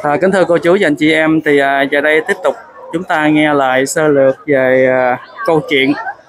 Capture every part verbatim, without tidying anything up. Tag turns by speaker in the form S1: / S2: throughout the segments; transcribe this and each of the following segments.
S1: À, kính thưa cô chú và anh chị em, thì à, giờ đây tiếp tục chúng ta nghe lại sơ lược về à, câu chuyện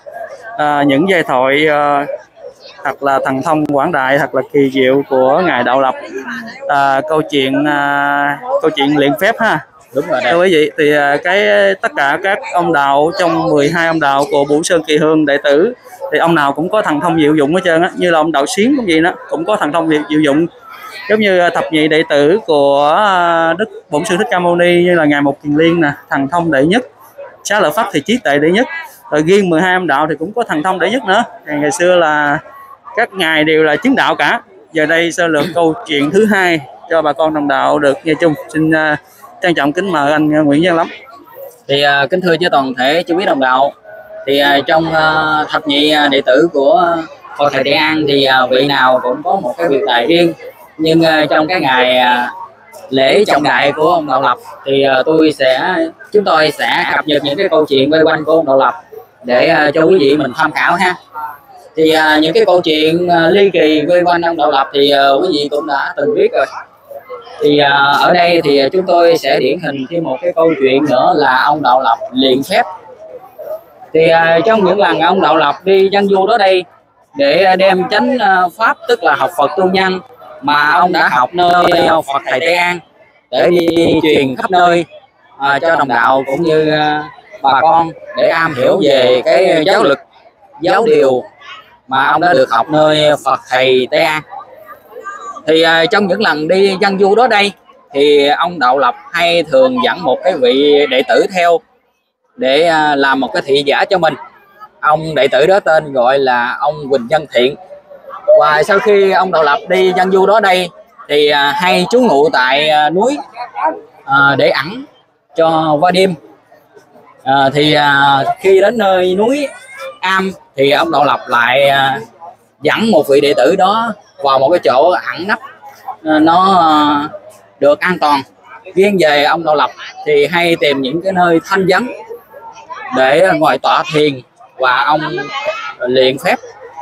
S1: à, những giai thoại à, thật là thần thông quảng đại, thật là kỳ diệu của ngài Đạo Lập. À, câu chuyện à, câu chuyện luyện phép ha.
S2: Đúng rồi
S1: thưa quý vị, thì à, cái tất cả các ông đạo trong mười hai ông đạo của Bửu Sơn Kỳ Hương đệ tử thì ông nào cũng có thần thông diệu dụng hết trơn á, như là ông Đạo Xuyến cũng vậy đó, cũng có thần thông diệu dụng. Giống như thập nhị đệ tử của Đức Bổn Sư Thích Ca Mâu Ni như là ngài Một Kiền Liên nè, thần thông đệ nhất. Xá Lợi Phất thì trí tuệ đệ nhất. Rồi riêng mười hai ông đạo thì cũng có thần thông đệ nhất nữa. Ngày, ngày xưa là các ngài đều là chứng đạo cả. Giờ đây sơ lược câu chuyện thứ hai cho bà con đồng đạo được nghe chung. Xin uh, trân trọng kính mời anh Nguyễn Văn Lắm.
S2: Thì uh, kính thưa với toàn thể chú quý đồng đạo, thì uh, trong uh, thập nhị đệ tử của Phật Thầy Tây An thì uh, vị nào cũng có một cái việc tài riêng. Nhưng uh, trong cái ngày uh, lễ trọng đại của ông Đạo Lập thì uh, tôi sẽ chúng tôi sẽ cập nhật những cái câu chuyện quay quanh của ông Đạo Lập để uh, cho quý vị mình tham khảo ha. Thì uh, những cái câu chuyện uh, ly kỳ quay quanh ông Đạo Lập thì uh, quý vị cũng đã từng biết rồi. Thì uh, ở đây thì chúng tôi sẽ điển hình thêm một cái câu chuyện nữa là ông Đạo Lập luyện phép. Thì uh, trong những lần ông Đạo Lập đi dân du đó đây để đem chánh uh, pháp, tức là học Phật tu nhân mà ông đã học nơi Phật Thầy Tây An để đi truyền khắp nơi uh, cho đồng đạo cũng như uh, bà con để am hiểu về cái giáo lực, giáo điều mà ông đã được học nơi Phật Thầy Tây An. Thì uh, trong những lần đi dân du đó đây thì ông Đạo Lập hay thường dẫn một cái vị đệ tử theo để uh, làm một cái thị giả cho mình. Ông đệ tử đó tên gọi là ông Quỳnh Nhân Thiện. Và sau khi ông Đạo Lập đi dân du đó đây thì uh, hay trú ngụ tại uh, núi uh, để ẩn cho qua đêm. Uh, thì uh, khi đến nơi núi Am thì ông Đạo Lập lại uh, dẫn một vị đệ tử đó vào một cái chỗ ẩn nấp uh, nó uh, được an toàn. Riêng về ông Đạo Lập thì hay tìm những cái nơi thanh vắng để ngồi tọa thiền và ông luyện phép.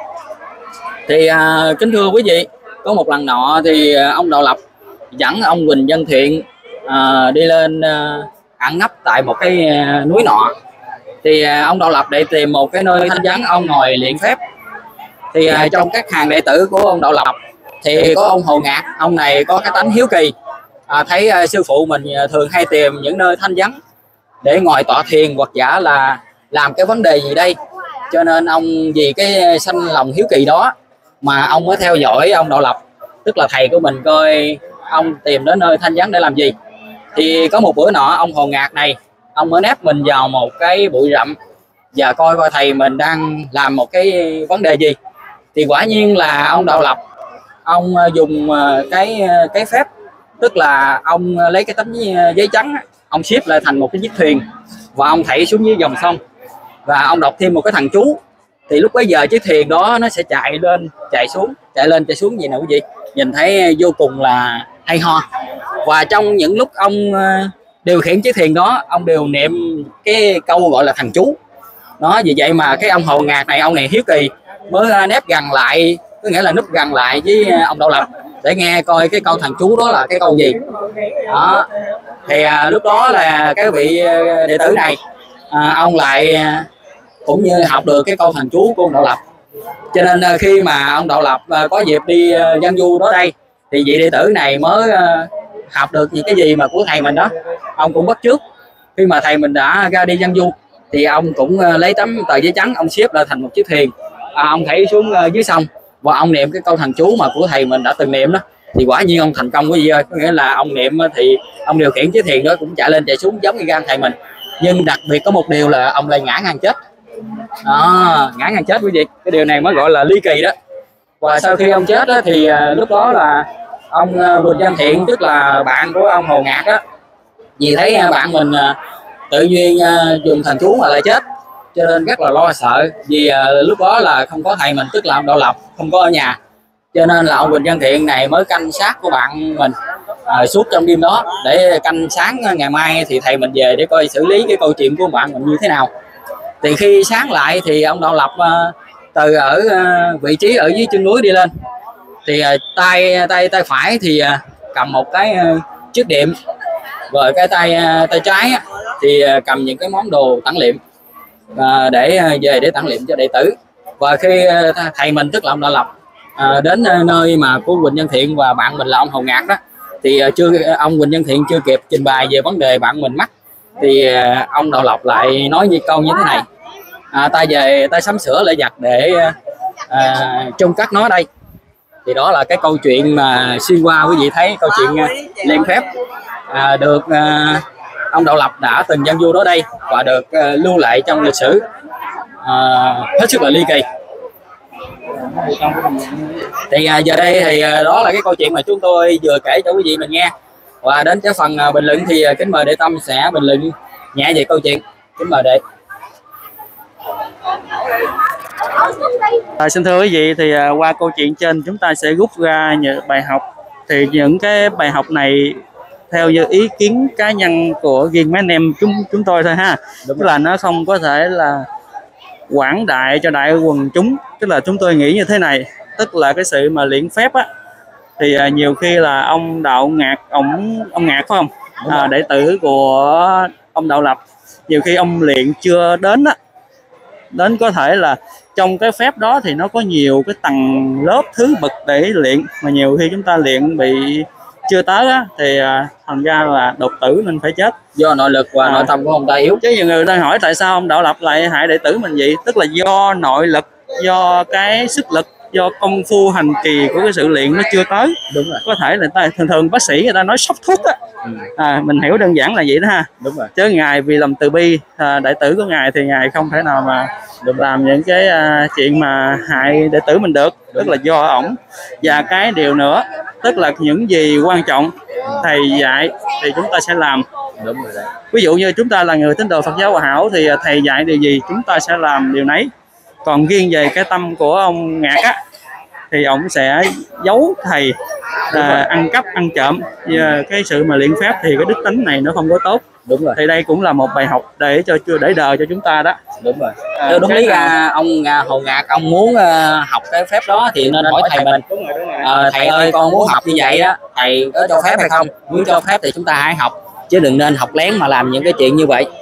S2: Thì uh, kính thưa quý vị, có một lần nọ thì uh, ông Đạo Lập dẫn ông Quỳnh Nhân Thiện uh, đi lên uh, ẩn nấp tại một cái uh, núi nọ. Thì uh, ông Đạo Lập để tìm một cái nơi thanh vắng ông ngồi luyện phép. Thì uh, trong các hàng đệ tử của ông Đạo Lập thì có ông Hồ Ngạc. Ông này có cái tánh hiếu kỳ, uh, thấy uh, sư phụ mình uh, thường hay tìm những nơi thanh vắng để ngồi tọa thiền hoặc giả là làm cái vấn đề gì đây, cho nên ông vì cái sanh lòng hiếu kỳ đó mà ông mới theo dõi ông Đạo Lập, tức là thầy của mình, coi ông tìm đến nơi thanh vắng để làm gì. Thì có một bữa nọ ông Hồ Ngạc này, ông mới nép mình vào một cái bụi rậm và coi coi thầy mình đang làm một cái vấn đề gì. Thì quả nhiên là ông Đạo Lập ông dùng cái cái phép, tức là ông lấy cái tấm giấy trắng, ông xếp lại thành một cái chiếc thuyền và ông thảy xuống dưới dòng sông và ông đọc thêm một cái thần chú. Thì lúc bấy giờ chiếc thuyền đó nó sẽ chạy lên chạy xuống, chạy lên chạy xuống gì nè quý vị, nhìn thấy vô cùng là hay ho. Và trong những lúc ông điều khiển chiếc thuyền đó, ông đều niệm cái câu gọi là thần chú đó. Vì vậy mà cái ông Hồ Ngạc này, ông này hiếu kỳ mới nép gần lại, có nghĩa là núp gần lại với ông Đạo Lập để nghe coi cái câu thần chú đó là cái câu gì đó. Thì à, lúc đó là cái vị đệ tử này à, ông lại cũng như học được cái câu thần chú của ông Đạo Lập, cho nên à, khi mà ông Đạo Lập à, có dịp đi à, dân du đó đây thì vị đệ tử này mới à, học được những cái gì mà của thầy mình đó, ông cũng bắt chước. Khi mà thầy mình đã ra đi dân du thì ông cũng à, lấy tấm tờ giấy trắng, ông xếp lại thành một chiếc thuyền, à, ông thảy xuống à, dưới sông và ông niệm cái câu thần chú mà của thầy mình đã từng niệm đó. Thì quả nhiên ông thành công quý vị ơi, có nghĩa là ông niệm thì ông điều khiển chiếc thuyền đó cũng chạy lên chạy xuống giống như gan thầy mình. Nhưng đặc biệt có một điều là ông lại ngã ngang chết đó, ngã ngang chết quý vị, cái điều này mới gọi là ly kỳ đó. Và sau khi ông chết đó, thì uh, lúc đó là ông uh, Quỳnh Nhân Thiện, tức là bạn của ông Hồ Ngạc đó, vì thấy uh, bạn mình uh, tự nhiên uh, dùng thần chú mà lại chết, cho nên rất là lo sợ. Vì uh, lúc đó là không có thầy mình, tức là ông Đạo Lập không có ở nhà, cho nên là ông Quỳnh Nhân Thiện này mới canh sát của bạn mình à, suốt trong đêm đó để canh sáng ngày mai thì thầy mình về để coi xử lý cái câu chuyện của bạn mình như thế nào. Thì khi sáng lại thì ông Đạo Lập à, từ ở à, vị trí ở dưới chân núi đi lên, thì à, tay tay tay phải thì à, cầm một cái à, chiếc đệm Rồi cái tay tay trái á, thì cầm những cái món đồ tản liệm à, để về để tản liệm cho đệ tử. Và khi thầy mình tức là ông Đạo Lập à, đến nơi mà của Huỳnh Văn Thiện và bạn mình là ông Hầu Ngạc đó, thì chưa ông Huỳnh Văn Thiện chưa kịp trình bày về vấn đề bạn mình mắc, thì ông Đạo Lập lại nói như câu như thế này: à, ta về ta sắm sửa lại giặt để à, trông cắt nó đây. Thì đó là cái câu chuyện mà xuyên qua quý vị thấy câu chuyện liên phép à, được à, ông Đạo Lập đã từng gian du đó đây và được à, lưu lại trong lịch sử à, hết sức là ly kỳ. Thì à, giờ đây thì à, đó là cái câu chuyện mà chúng tôi vừa kể cho quý vị mình nghe. Và đến cái phần à, bình luận thì à, kính mời Đệ Tâm sẽ bình luận nhẹ về câu chuyện. Kính mời Đệ.
S1: À, xin thưa quý vị, thì à, qua câu chuyện trên chúng ta sẽ rút ra những bài học. Thì những cái bài học này theo như ý kiến cá nhân của riêng mấy anh em chúng chúng tôi thôi ha, tức là nó không có thể là quảng đại cho đại quần chúng. Tức là chúng tôi nghĩ như thế này, tức là cái sự mà luyện phép á, thì à, nhiều khi là ông Đạo Ngạc, ông ông Ngạc phải không, à, đệ tử của ông Đạo Lập, nhiều khi ông luyện chưa đến á, đến có thể là trong cái phép đó thì nó có nhiều cái tầng lớp thứ bậc để luyện, mà nhiều khi chúng ta luyện bị chưa tới á, thì à, thành ra là đột tử nên phải chết
S2: do nội lực và à, nội tâm của ông ta yếu.
S1: Chứ nhiều người đang hỏi tại sao ông Đạo Lập lại hại đệ tử mình vậy, tức là do nội lực, do cái sức lực, do công phu hành trì của cái sự luyện nó chưa tới.
S2: Đúng rồi.
S1: Có thể là người ta, thường thường bác sĩ người ta nói sốc thuốc á, ừ. à, mình hiểu đơn giản là vậy đó ha.
S2: Đúng rồi.
S1: Chứ ngài vì lòng từ bi, à, đệ tử của ngài thì ngài không thể nào mà được làm những cái uh, chuyện mà hại đệ tử mình được. Đúng. Tức là do ổng. Và cái điều nữa, tức là những gì quan trọng thầy dạy thì chúng ta sẽ làm.
S2: Đúng rồi đấy.
S1: Ví dụ như chúng ta là người tín đồ Phật giáo Hòa Hảo thì thầy dạy điều gì chúng ta sẽ làm điều nấy. Còn riêng về cái tâm của ông Ngạc á, thì ông sẽ giấu thầy, à, ăn cắp ăn trộm. Cái sự mà luyện phép thì cái đức tính này nó không có tốt.
S2: Đúng rồi.
S1: Thì đây cũng là một bài học để cho để đời cho chúng ta đó.
S2: Đúng rồi. À, đúng lý ra ông Hầu Ngạc ông muốn uh, học cái phép đó thì nên hỏi thầy mình. Đúng rồi, đúng rồi. À, thầy ơi con muốn học như vậy đó, thầy có cho phép hay không? Muốn cho phép thì chúng ta hãy học, chứ đừng nên học lén mà làm những cái chuyện như vậy.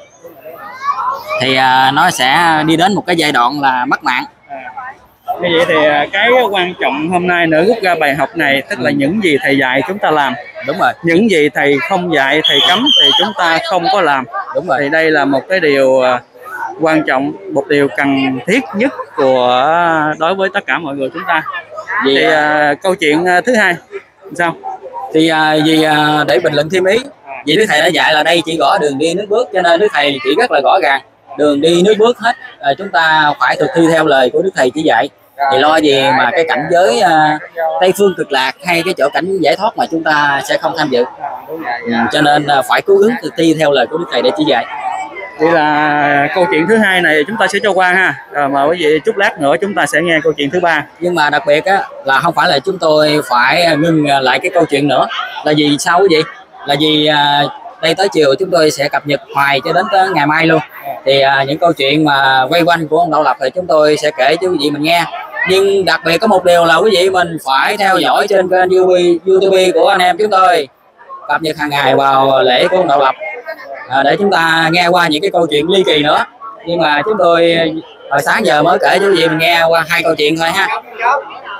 S2: Thì uh, nó sẽ đi đến một cái giai đoạn là mất mạng.
S1: Như vậy thì cái quan trọng hôm nay nữa rút ra bài học này, tức là những gì thầy dạy chúng ta làm.
S2: Đúng rồi. Những
S1: gì thầy không dạy, thầy cấm thì chúng ta không có làm.
S2: Đúng rồi.
S1: Thì đây là một cái điều quan trọng, một điều cần thiết nhất của đối với tất cả mọi người chúng ta. Vì thì à, câu chuyện thứ hai sao?
S2: Thì à, vì à, để bình luận thêm ý, vì Đức Thầy đã dạy là đây chỉ gõ đường đi nước bước, cho nên Đức Thầy chỉ rất là rõ ràng, đường đi nước bước hết. À, chúng ta phải thực thi theo lời của Đức Thầy chỉ dạy. Thì lo gì mà cái cảnh giới uh, Tây Phương Cực Lạc hay cái chỗ cảnh giải thoát mà chúng ta sẽ không tham dự. Ừ, cho nên uh, phải cố gắng thực thi theo lời của Đức Thầy để chỉ dạy.
S1: Vậy là câu chuyện thứ hai này chúng ta sẽ cho qua ha. Rồi mà quý vị chút lát nữa chúng ta sẽ nghe câu chuyện thứ ba.
S2: Nhưng mà đặc biệt á, là không phải là chúng tôi phải ngưng lại cái câu chuyện nữa. Là vì sao quý vị? Là vì uh, đây tới chiều chúng tôi sẽ cập nhật hoài cho đến tới ngày mai luôn. Thì uh, những câu chuyện mà quay quanh của ông Đạo Lập thì chúng tôi sẽ kể cho quý vị mình nghe. Nhưng đặc biệt có một điều là quý vị mình phải theo dõi trên kênh YouTube của anh em chúng tôi, cập nhật hàng ngày vào lễ của ông Đạo Lập, à, để chúng ta nghe qua những cái câu chuyện ly kỳ nữa. Nhưng mà chúng tôi hồi sáng giờ mới kể cho quý vị mình nghe qua hai câu chuyện thôi ha.